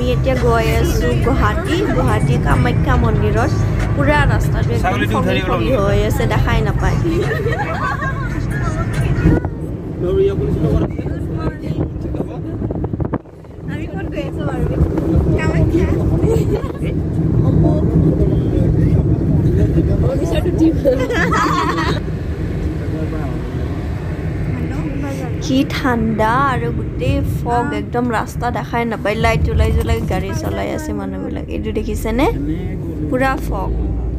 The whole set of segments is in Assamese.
এতিয়া গৈ আছো গুৱাহাটী কামাখ্যা মন্দিৰত পুৰা ৰাস্তাটো একদম খৰি হৈ আছে দেখাই নাপায় আমি কোন গৈ আছো বাৰু কামাখ্যা কি ঠাণ্ডা আৰু গোটেই ফগ একদম ৰাস্তা দেখাই নাপায় লাইট জ্বলাই গাড়ী চলাই আছে মানুহবিলাক এইটো দেখিছেনে পুৰা ফগ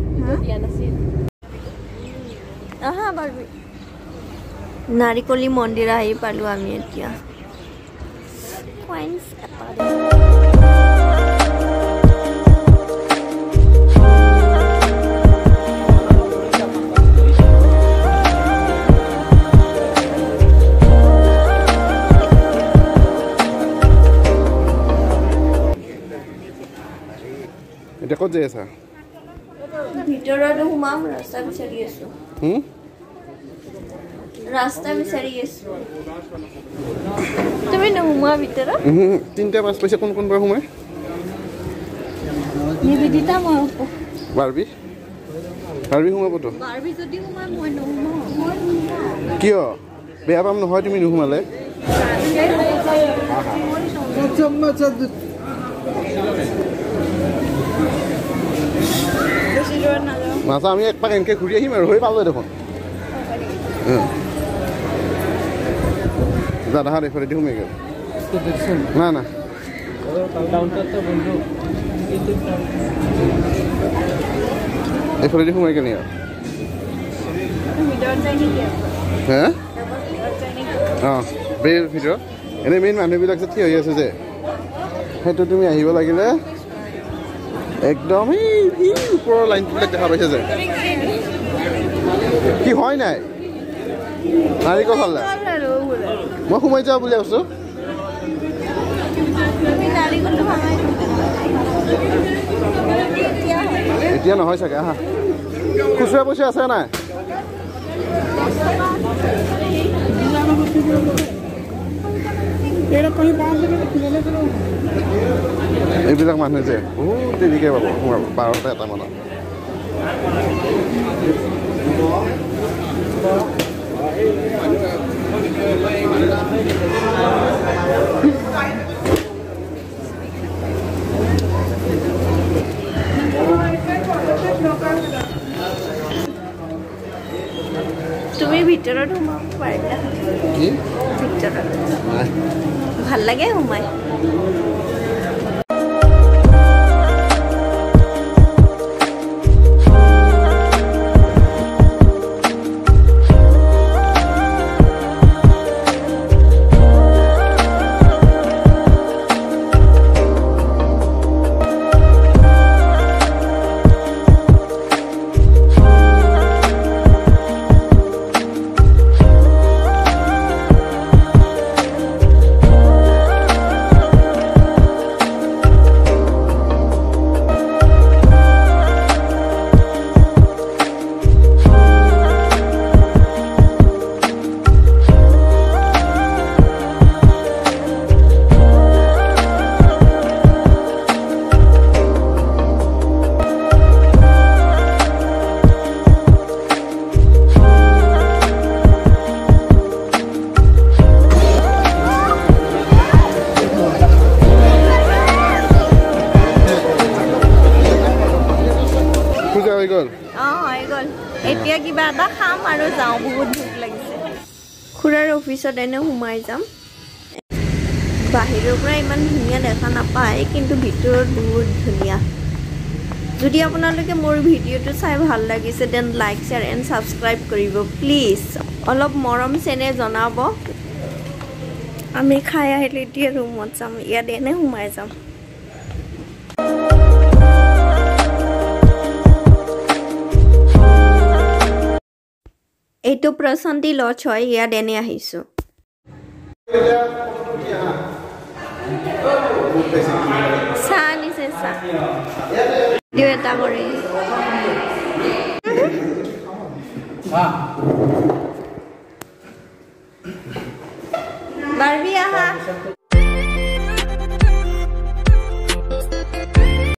নাৰিকলি মন্দিৰ আহি পালো আমি এতিয়া ক'ত যাই আছা ভিতৰত সোমাম ৰাস্তা বিচাৰি আছো তুমি নোসোমোৱা ভিতৰত তিনটা পাঁচ পইচা কোন কোন পৰা সোমাই নিবেদিতা মই বাৰবি সোমাবতো যদি সোমাই মই নোসোমাওঁ কিয় বেয়া পাম নহয় তুমি নোসোমালে মাছা আমি একপাক এনেকৈ ঘূৰি আহিম আৰু হৈ পালে দেখোন দাদা এইফালেদি সোমাই গ'ল না এইফালেদি সোমাই গ'ল আৰু হে অঁ বেৰ ভিতৰত এনেই মেইন মানুহবিলাক যে থিয় হৈ আছে যে সেইটো তুমি আহিব লাগিলে একদম এই ওপৰৰ লাইনবিলাক দেখা পাইছে যে কি হয় নাই নাৰিকল খালা মই সোমাই যাওঁ বুলি কৈছোঁ এতিয়া নহয় চাগে আহা খুচুৰা পইচা আছে নাই এইবিলাক মানুহে যে বহুত দেৰিকৈ পাব সোমাব 12টা 1টা মানত তুমি ভিতৰত সোমাব পাৰিলা কি ভিতৰত ভাল লাগে সোমাই এতিয়া কিবা এটা খাম আৰু যাওঁ বহুত ভোক লাগিছে খুৰাৰ অফিচত এনে সোমাই যাম বাহিৰৰ পৰা ইমান ধুনীয়া দেখা নাপায় কিন্তু ভিতৰত বহুত ধুনীয়া যদি আপোনালোকে মোৰ ভিডিঅ'টো চাই ভাল লাগিছে then like share and subscribe কৰিব প্লিজ অলপ মৰম চেনে জনাব আমি খাই আহিলে এতিয়া ৰুমত যাম ইয়াত এনে সোমাই যাম এইটো প্ৰশান্তি লজ হয় ইয়াত এনে আহিছোঁ চাহ নিছে চাহ দিও এটা কৰি